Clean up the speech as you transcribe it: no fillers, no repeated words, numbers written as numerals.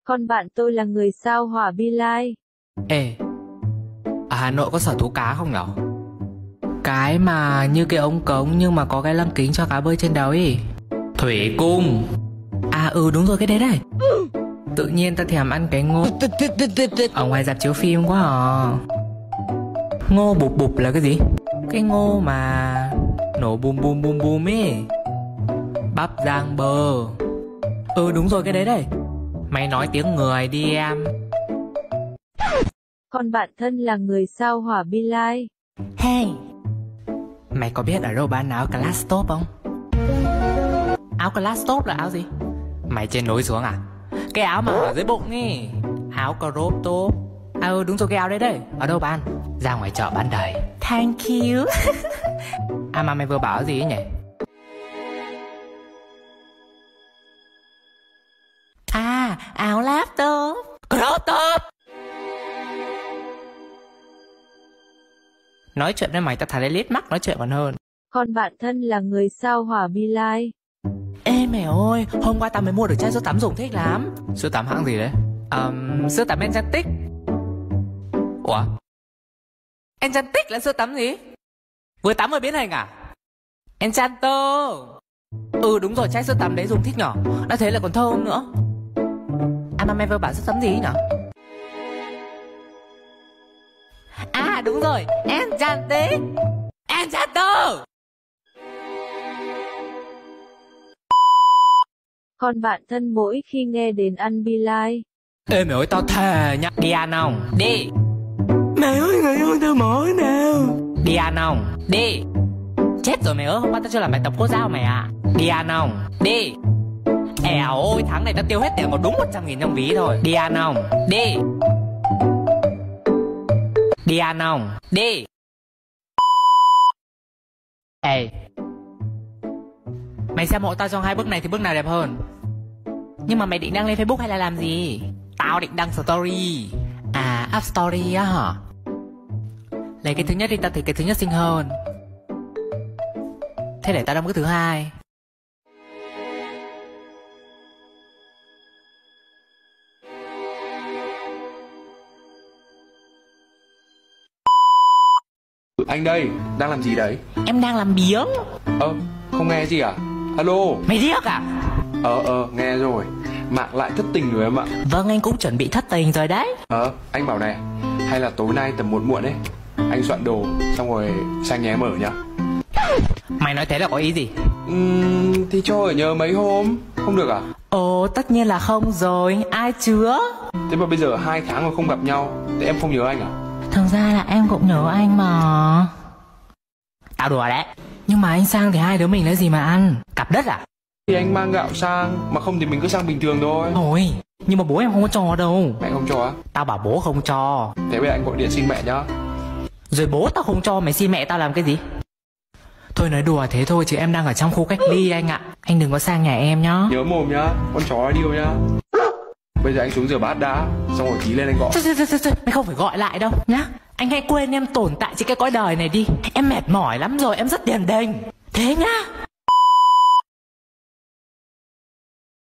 Con bạn tôi là người sao Hỏa Bi Lai. Ê, ở Hà Nội có sở thú cá không nhở? Cái mà như cái ống cống nhưng mà có cái lăng kính cho cá bơi trên đầu ý. Thủy cung. À đúng rồi, cái đấy đây. Tự nhiên ta thèm ăn cái ngô ở ngoài rạp chiếu phim quá à. Ngô bụp bụp là cái gì? Cái ngô mà nổ bùm bùm bùm bùm ấy. Bắp rang bơ. Đúng rồi, cái đấy đây. Mày nói tiếng người đi em. Con bạn thân là người sao Hỏa Bi Lai. Hey, mày có biết ở đâu bán áo class top không? Áo class top là áo gì? Mày trên núi xuống à? Cái áo mà ở dưới bụng ý. Áo crop top. Đúng rồi, cái áo đấy đây. Ở đâu bán? Ra ngoài chợ bán đầy. Thank you. Mà mày vừa bảo gì ấy nhỉ? Áo laptop. Crop top. Nói chuyện với mày ta thà lấy lít mắt nói chuyện còn hơn. Con bạn thân là người sao Hỏa Bi Lai. Ê mẹ ơi, hôm qua tao mới mua được chai sữa tắm dùng thích lắm. Sữa tắm hãng gì đấy? Sữa tắm Enchantic. Ủa? Enchantic là sữa tắm gì? Vừa tắm vừa biến hình à? Enchanto. Đúng rồi, chai sữa tắm đấy dùng thích nhở. Đã thế là còn thơm nữa. Mà mày vừa bảo sữa tắm gì nhở? Đúng rồi, Enchantic. Enchanto. Con bạn thân mỗi khi nghe đến ăn Bi Lai. Ê mày ơi, tao thề nhá. Đi ăn không? Đi. Mày ơi, người ơi, tao mỏi nào. Đi ăn không? Đi. Chết rồi mày ơi, hôm qua tao chưa làm bài tập cô giao mày à. Đi ăn không? Đi. Ẻo ôi, tháng này tao tiêu hết tiền còn đúng 100.000 trong ví thôi. Đi ăn không? Đi. Đi ăn không? Đi. Ê, mày xem hộ tao trong hai bức này thì bức nào đẹp hơn? Nhưng mà mày định đăng lên Facebook hay là làm gì? Tao định đăng story. Up story á hả? Lấy cái thứ nhất đi, tao thấy cái thứ nhất xinh hơn. Thế để tao đăng cái thứ hai. Anh đây, đang làm gì đấy? Em đang làm biếng. Không nghe gì à? Alo. Mày điếc à? Nghe rồi. Mạng lại thất tình rồi em ạ. Vâng, anh cũng chuẩn bị thất tình rồi đấy. Anh bảo này, hay là tối nay tầm muộn muộn ấy, anh soạn đồ xong rồi sang nhà em ở nhá. Mày nói thế là có ý gì? Thì cho ở nhờ mấy hôm. Không được à? Tất nhiên là không rồi. Ai chứa? Thế mà bây giờ 2 tháng mà không gặp nhau, thế em không nhớ anh à? Thực ra là em cũng nhớ anh mà. Tao đùa đấy. Nhưng mà anh sang thì hai đứa mình lấy gì mà ăn? Cặp đất à? Thì anh mang gạo sang, mà không thì mình cứ sang bình thường thôi. Thôi, nhưng mà bố em không có cho đâu. Mẹ không cho á? Tao bảo bố không cho. Thế bây giờ anh gọi điện xin mẹ nhá. Rồi bố tao không cho, mày xin mẹ tao làm cái gì? Thôi nói đùa thế thôi chứ em đang ở trong khu cách ly anh ạ. Anh đừng có sang nhà em nhá. Nhớ mồm nhá, con chó đi nhá. Bây giờ anh xuống rửa bát đã, xong rồi tí lên anh gọi. Thôi, mày không phải gọi lại đâu nhá. Anh hãy quên em tồn tại trên cái cõi đời này đi. Em mệt mỏi lắm rồi, em rất điềm đềnh. Thế nhá.